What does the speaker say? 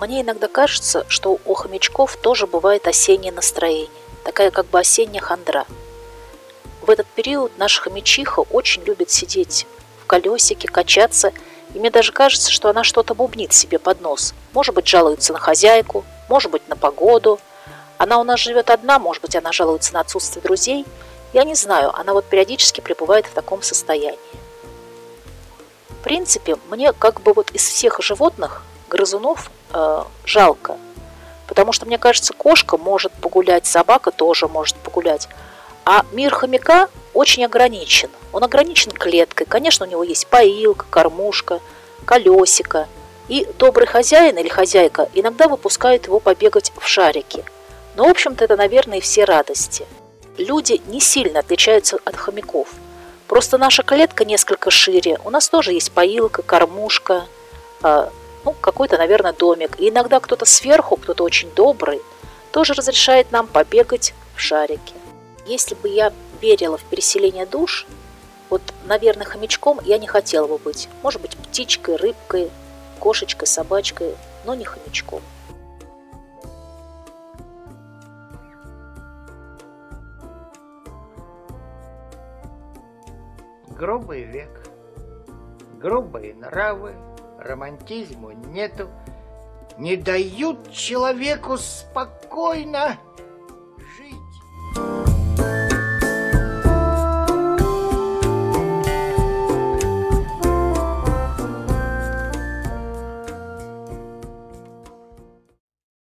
Мне иногда кажется, что у хомячков тоже бывает осеннее настроение, такая как бы осенняя хандра. В этот период наша хомячиха очень любит сидеть в колесике, качаться, и мне даже кажется, что она что-то бубнит себе под нос. Может быть, жалуется на хозяйку, может быть, на погоду. Она у нас живет одна, может быть, она жалуется на отсутствие друзей. Я не знаю, она вот периодически пребывает в таком состоянии. В принципе, мне как бы вот из всех животных грызунов жалко, потому что, мне кажется, кошка может погулять, собака тоже может погулять, а мир хомяка очень ограничен. Он ограничен клеткой, конечно, у него есть поилка, кормушка, колесико, и добрый хозяин или хозяйка иногда выпускают его побегать в шарике. Но, в общем-то, это, наверное, и все радости. Люди не сильно отличаются от хомяков. Просто наша клетка несколько шире, у нас тоже есть поилка, кормушка, какой-то, наверное, домик. И иногда кто-то сверху, кто-то очень добрый, тоже разрешает нам побегать в шарике. Если бы я верила в переселение душ, вот, наверное, хомячком я не хотела бы быть. Может быть, птичкой, рыбкой, кошечкой, собачкой, но не хомячком. Грубый век, грубые нравы, романтизму нету, не дают человеку спокойно